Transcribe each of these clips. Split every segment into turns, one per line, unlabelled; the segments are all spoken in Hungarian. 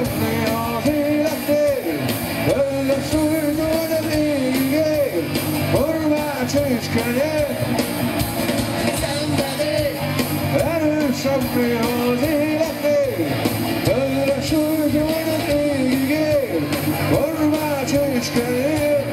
semmi az életnél, önnek súlytól az égig él, formács és kenyér. Semmi az életnél, önnek súlytól az égig él, formács és kenyér.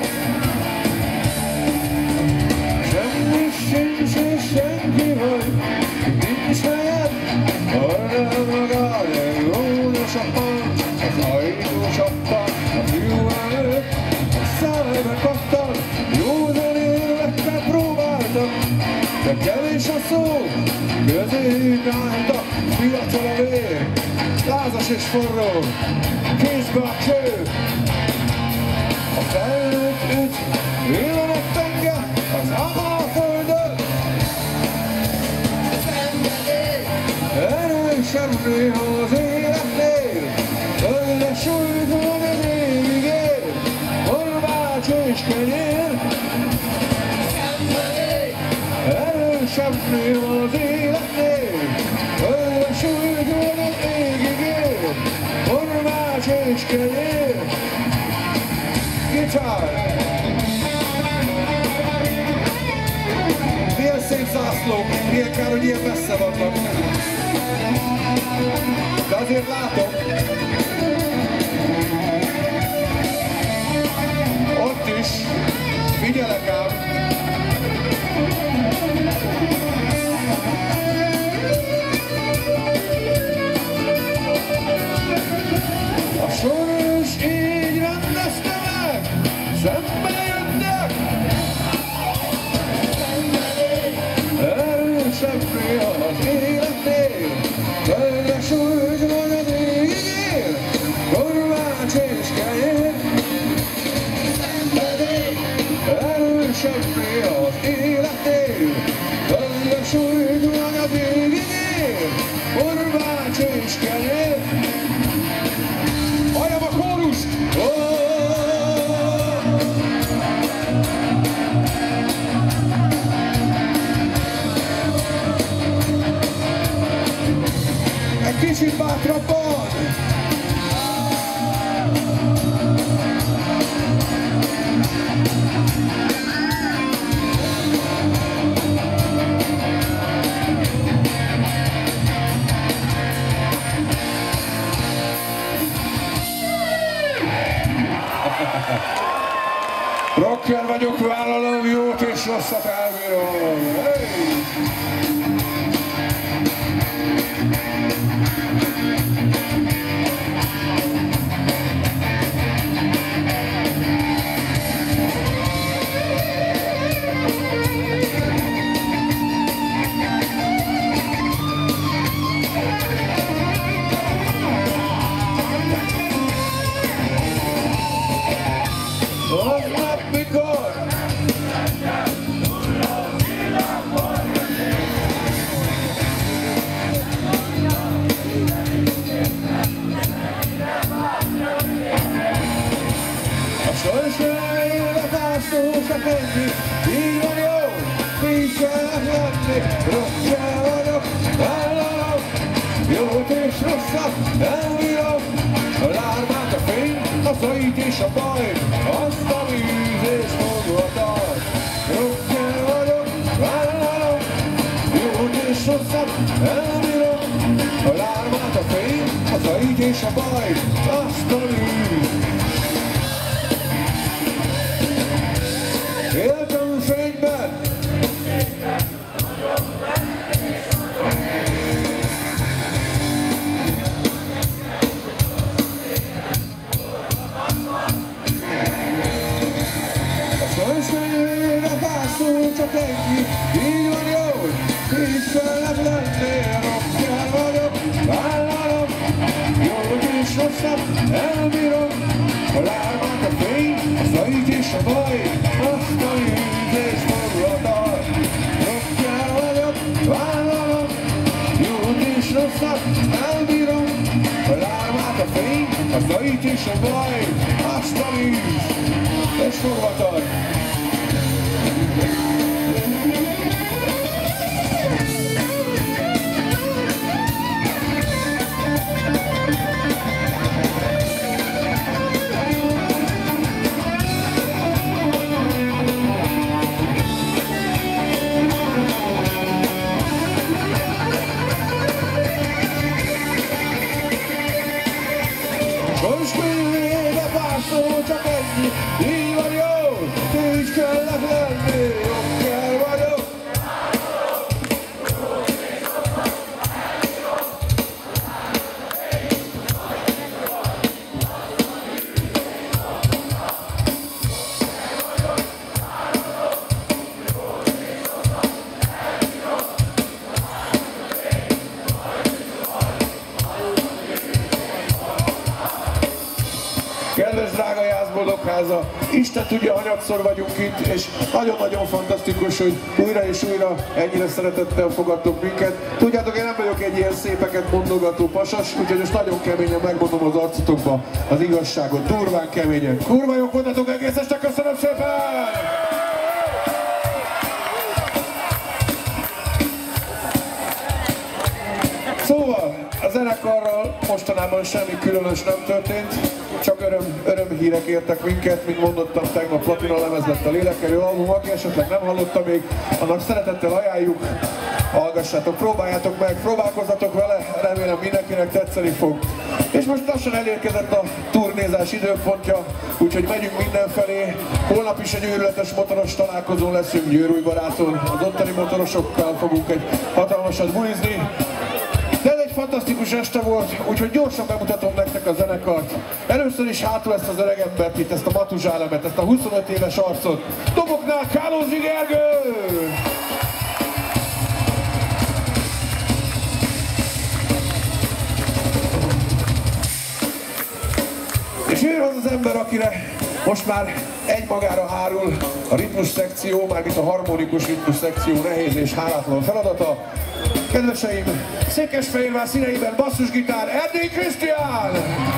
Semmi sincs és senki vagy, nincs helyed, arra magad, ródos a hang, az ajtó csappan, a fiú előtt, a szembe kaptan, józan élvekkel próbáltak, de kevés a szó, közéjük álltak, fiatal a vér, lázas és forró, kézbe a cső. A felnőtt üt, villanak penge, az amalföldön. Erő semmi az életnél, önnek súlytól az égig él, formács és kenyér. Erő semmi az életnél, önnek súlytól az égig él, formács és kenyér. Gitár! Milyen szép zászlók, milyen kár, hogy ilyen messze vannak. De azért látom. Ott is, figyelek ám. A soros így rendezte meg, szembe jönnek. Erő semmi az életnél, önnek súlytól az égig él, formács és kenyér. Erő semmi az életnél, önnek súlytól az égig él, formács és kenyér. Halljam a kórust! Egy kicsit bátrabban! Rocker vagyok, vállalom, jót és rosszat elbírom. Hey! Így van jó, így kell lenni, rosszul vagyok, vállalom, jót és rosszat elbírom, a lármát, a fény, a zajt és a baj, azt a víz és fogva tart. Rosszul vagyok, vállalom, jót és rosszat elbírom, a lármát, a fény, a zajt és a baj, azt a víz. Éltem fényben! A szönskönyvére vászol csak ennyi, így van jó, így kellett lenni, rokkjál vagyok, vállalom, jót és rosszat elbírom, a lármát, a fény, a zajt és a baj, azt a víz és foglatar. Rokkjál vagyok, vállalom, jót és rosszat elbírom, a lármát, a fény, a zajt és a baj, azt a víz és foglatar. Most vége pár szó, csak ennyi, így van jó, így kellett lenni, jobb vagyok. Kedves drága Jászboldogháza, Isten tudja, hanyagszor vagyunk itt, és nagyon-nagyon fantasztikus, hogy újra és újra ennyire szeretettel fogadtok minket. Tudjátok, én nem vagyok egy ilyen szépeket mondogató pasas, úgyhogy most nagyon keményen megmondom az arcotokba az igazságot, durván keményen. Kurva jók voltatok egész este, köszönöm szépen! Szóval, a zenekarral mostanában semmi különös nem történt, csak örömhírek értek minket, mint mondottam, tegnap platina lemez lett a Lélekkelő album, aki esetleg nem hallotta még, annak szeretettel ajánljuk, hallgassátok, próbáljátok meg, próbálkozzatok vele, remélem mindenkinek tetszeni fog. És most lassan elérkezett a turnézás időpontja, úgyhogy megyünk mindenfelé, holnap is egy őrületes motoros találkozón leszünk Győrújbaráton, az ottani motorosokkal fogunk egy hatalmasat bulizni. De ez egy fantasztikus este volt, úgyhogy gyorsan bemutatom nektek a zenekart. Először is hátul ezt az öregembert itt, ezt a Matuzsálemet, ezt a 25 éves arcot. Doboknál Kálózi Gergő! És jön az az ember, akire most már egymagára hárul a ritmus szekció, mármint a harmonikus ritmus szekció nehéz és hálátlan feladata. Kedveseim, Székesfehérvár színeiben basszusgitár, Erdély Krisztián!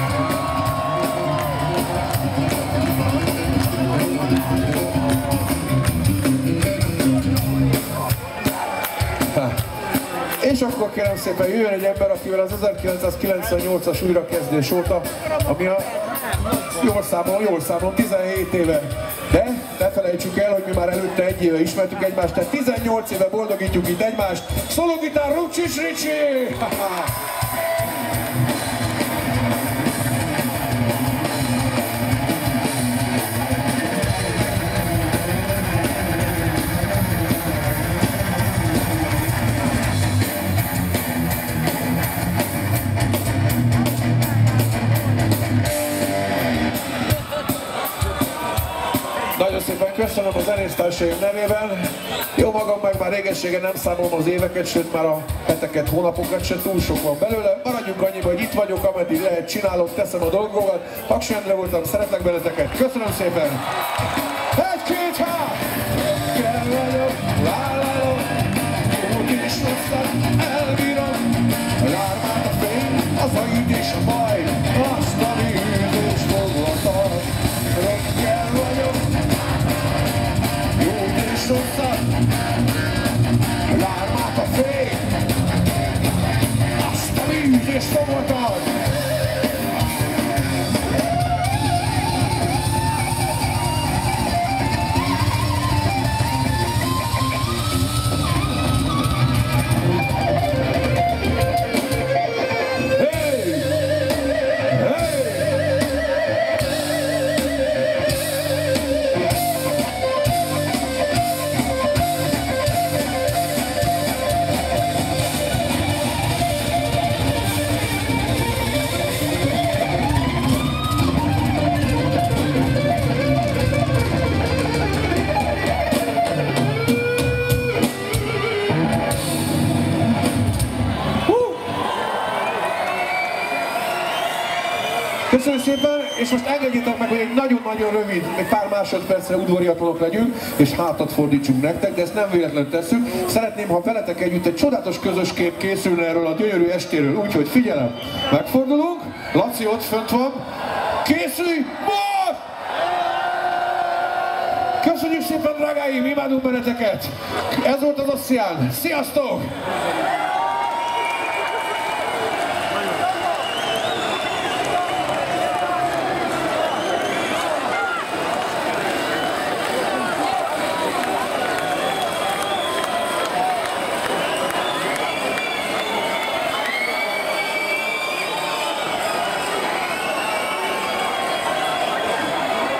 És akkor kérem szépen jöjjön egy ember, akivel az 1998-as újrakezdés óta, ami a jól számolom 17 éve. De ne felejtsük el, hogy mi már előtte egy éve ismertük egymást, tehát 18 éve boldogítjuk itt egymást. Szólógitár Rukcsis Ricsi! Nagyon szépen köszönöm a zenésztársaim nevében. Jó magam meg már régességen nem számolom az éveket, sőt már a heteket, hónapokat se, túl sok van belőle. Maradjunk annyiba, hogy itt vagyok, ameddig lehet, csinálom, teszem a dolgokat. Haksi Endre voltam, szeretlek benneteket. Köszönöm szépen! Egy-két, há! Kell vagyok, vállalom, úgy is rosszat elbírom. Lármát a fény, az a ügy és a baj, azt a bűnös foglatar. Röggel vagyok, úgy és rosszat, lármát a fény, azt a bűnös és foglatar. Köszönöm szépen, és most engedjétek meg, hogy egy nagyon-nagyon rövid, egy pár másodpercre udvariatlanok legyünk, és hátat fordítsunk nektek, de ezt nem véletlenül tesszük. Szeretném, ha veletek együtt egy csodálatos közös kép készülne erről a gyönyörű estéről, úgyhogy figyelem, megfordulunk, Laci ott fönt van, készülj, most! Köszönjük szépen, drágáim, imádunk benneteket! Ez volt az Oceán, sziasztok!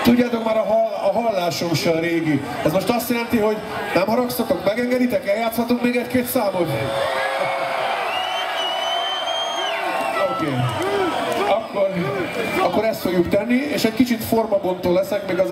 Tudjátok, már a hallásom se a régi. Ez most azt jelenti, hogy nem haragszatok, megengeditek, eljátszhatunk még egy-két számot? Oké. Akkor ezt fogjuk tenni, és egy kicsit formabontó leszek, még az